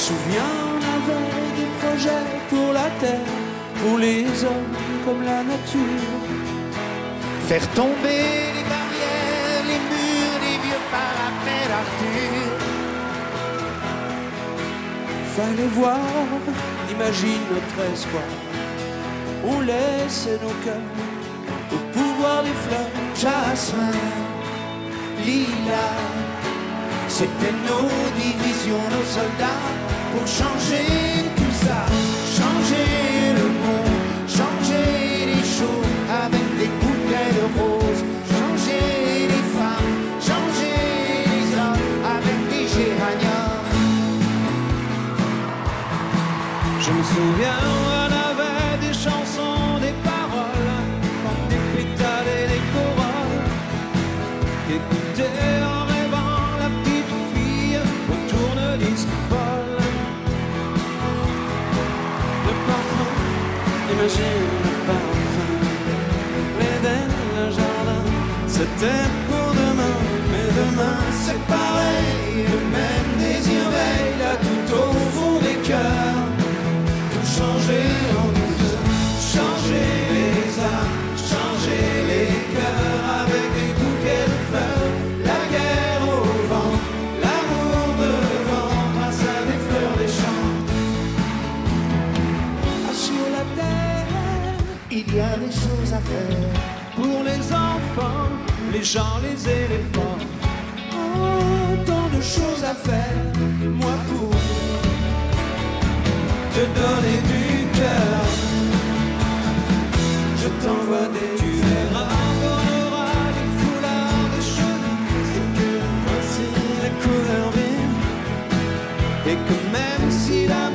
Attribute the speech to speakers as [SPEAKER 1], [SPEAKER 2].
[SPEAKER 1] souviens, on avait des projets pour la terre, pour les hommes comme la nature.
[SPEAKER 2] Faire tomber les barrières, les murs, les vieux parapets d'Arthur.
[SPEAKER 1] Fallait voir, imagine notre espoir. On laissait nos cœurs au pouvoir des fleurs.
[SPEAKER 2] Jasmin, lilas, c'était nos divisions, nos soldats, pour changer tout ça, changer le monde, changer les choses avec des bouquets de roses, changer les femmes, changer les hommes avec des géraniums.
[SPEAKER 1] Je me souviens, on avait des chansons, des paroles, comme des pétales et des corolles. Écoutez en rêvant la petite fille au tourne-disque folle. Le parfum, imagine le parfum. L'Éden, le jardin, c'était pour demain. Mais demain c'est pareil, le même désir veille là tout au fond des cœurs. Changer en douceur, changer les âmes, changer les cœurs avec des bouquets de fleurs. La guerre au vent, l'amour devant, grâce à des fleurs des champs. Sur la terre,
[SPEAKER 2] Il y a des choses à faire
[SPEAKER 1] pour les enfants, les gens, les éléphants. Oh, tant de choses à faire, moi pour te donner du cœur. Je t'envoie des tu verras qu'on aura des foulards de cheveux. C'est que voici la couleur vive. Et que même si la